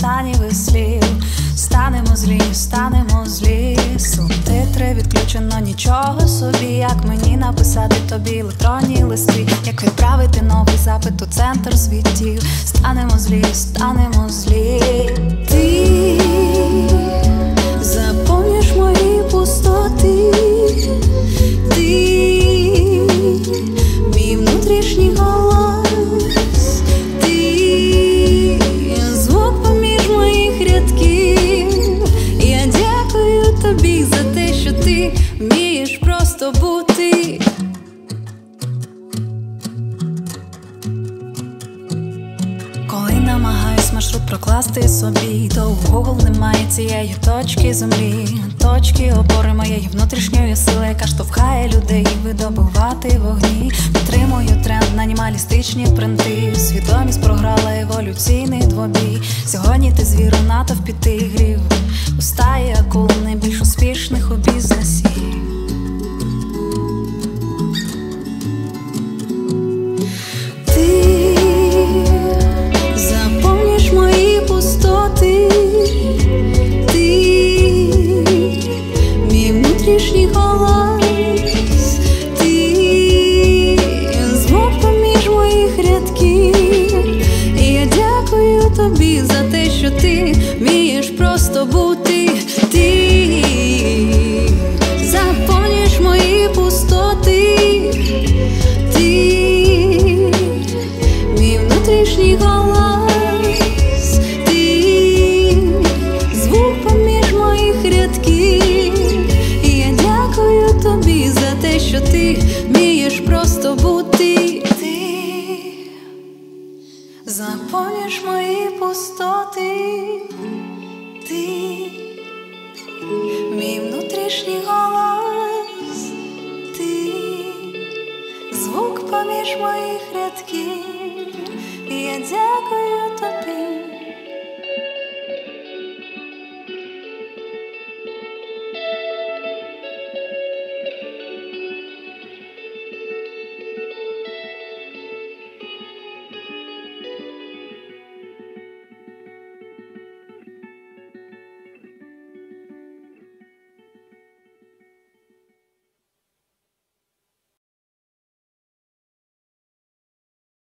останніх слів. Станемо з лісу. Титри відключено, нічого собі. Як мені написати тобі електронні листи, як відправити новий запит у центр світів. Станемо злі. Ти заповниш мої пустоти. Ти мій внутрішній голос. Ти звук поміж моїх рядків. Я дякую тобі за те, що ти вмієш просто бути. Коли намагаюсь маршрут прокласти собі, то в Google немає цієї точки землі, точки опори моєї внутрішньої сили, яка штовхає людей видобувати вогні. Підтримую тренд на анімалістичні принти. Свідомість програла еволюційний двобій. Сьогодні ти звір у натовпі тигрів, у стаї акул найбільш успішних у бізнесі. Заповниш мої пустоти. Ти мій внутрішній голос. Ти звук поміж моїх рядків. І я дякую тобі за те, що ти вмієш просто бути. Ти заповниш мої пустоти. Ти мій внутрішній голос. Ти звук поміж моїх рядків. І я дякую тобі за те, що ти вмієш просто бути. Ти заповниш мої пустоти. Ти мій внутрішній голос. Ти звук поміж моїх рядків. І я дякую